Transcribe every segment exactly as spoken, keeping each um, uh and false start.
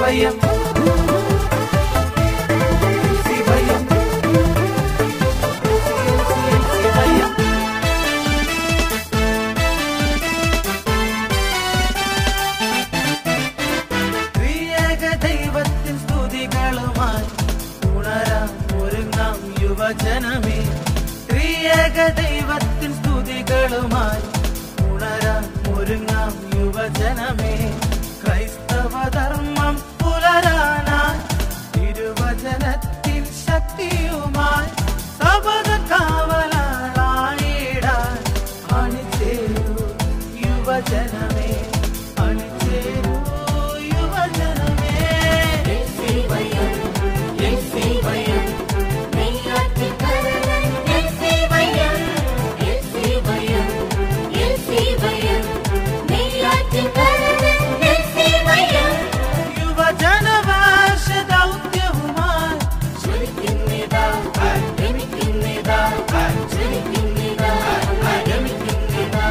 ശിവയം ശിവയം ശിവയം ത്രിയേക ദൈവത്തിൻ സ്തുതികളുമായി ഉണരാം ഒരുങ്ങാം യുവജനമേ ത്രിയേക ദൈവത്തിൻ സ്തുതികളുമായി ഉണരാം ഒരുങ്ങാം യുവജനമേ ക്രൈസ്തവ ധർമ്മം പുലരാനായി തിരുവചനത്തിൻ ശക്തിയുമായി സബദ കാവലായിടാൻ അണിചേരൂ യുവജനമേ അണിചേരൂ യുവജനമേ ശിവയം ശിവയം നെയ്യാറ്റിൻകരൻ ശിവയം ശിവയം ശിവയം നെയ്യാറ്റിൻകരൻ ശിവയം യുവജനവാശ ദൗത്യവുമായി ജ്വലിക്കുന്നിതാ രമിക്കുന്നിതാ ജ്വലിക്കുന്നിതാ രമിക്കുന്നിതാ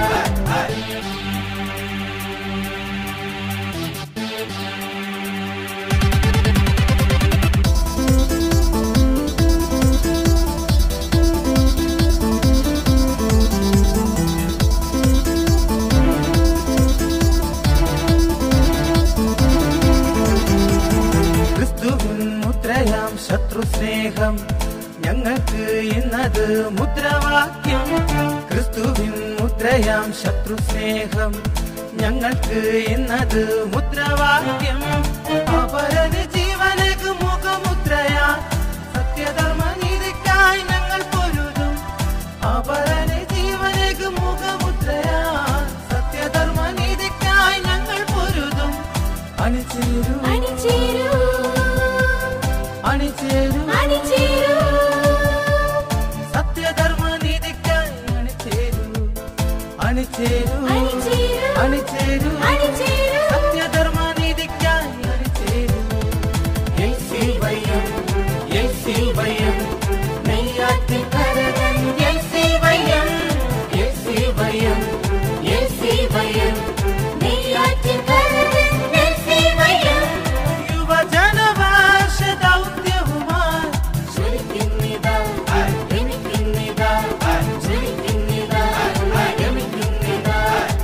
ക്രിസ്തുവിൻ മുദ്രയാം ശത്രുസ്നേഹം ഞങ്ങൾക്ക് ഇന്നത് മുദ്രാവാക്യം ക്രിസ്തുവിൻ മുദ്രയാം ശത്രുസ്നേഹം ഞങ്ങൾക്ക് ഇന്നത് മുദ്രാവാക്യം അപരന് ജീവനക്ക് മുഖമുദ്രയാ സത്യധർമ്മ നീതിക്കായി ഞങ്ങൾ പൊരുതും അപരന് ജീവനക്ക് മുഖമുദ്രയാ സത്യധർമ്മ നീതിക്കായി ഞങ്ങൾ പൊരുതും അണിചേരൂ അണിചേരൂ അണിചേരൂ അണിചേരൂ സത്യധർമ്മ നീതിക്കായി അണിചേരൂ അണിചേരൂ അണിചേരൂ അണിചേരൂ അണിചേരൂ സത്യധർമ്മ നീതിക്കായി അണിചേരൂ ശിവയം ശിവയം നെയ്യാറ്റിൻകരൻ ശിവയം ശിവയം ശിവയം നെയ്യാറ്റിൻകരൻ ശിവയം യുവജനവാശ ദൗത്യവുമായി ജ്വലിക്കുന്നിതാ രമിക്കുന്നിതാ ജ്വലിക്കുന്നിതാ രമിക്കുന്നിതാ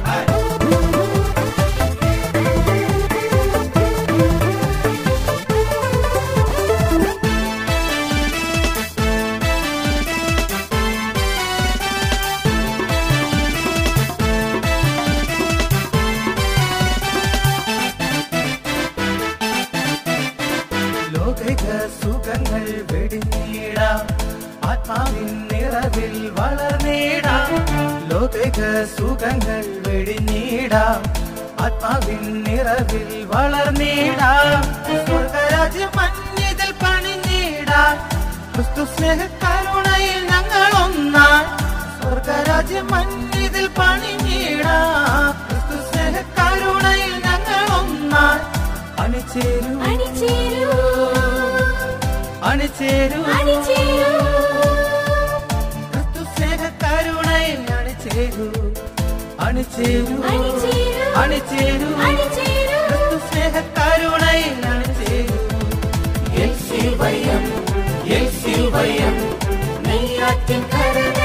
ലോകിക സുഖങ്ങൾ വെടിഞ്ഞീടാം ആത്മാവിൻ നിറവിൽ വളർന്നീടാം ലോകിക സുഖങ്ങൾ വെടിഞ്ഞീടാം ആത്മാവിൻ നിറവിൽ വളർന്നീടാം സ്വർഗരാജ്യം മഞ്ഞിതിൽ പണിഞ്ഞീടാം ക്രിസ്തു സ്നേഹ കരുണയിൽ ഞങ്ങൾ ഒന്നാം സ്വർഗരാജ്യം മഞ്ഞിതിൽ പണിഞ്ഞീടാം ക്രിസ്തു സ്നേഹ കരുണയിൽ ഞങ്ങൾ ഒന്നാം അണിചേരൂ അണിചേരൂ അണിചേരൂ അണിചേരൂ ക്രിസ്തു സ്നേഹ കരുണയിൽ അണിചേരൂ അണിചേരൂ അണിചേരൂ അണിചേരൂ അണിചേരൂ ക്രിസ്തു സ്നേഹ കരുണയിൽ അണിചേരൂ ശിവയം ശിവയം നെയ്യാറ്റിൻകരൻ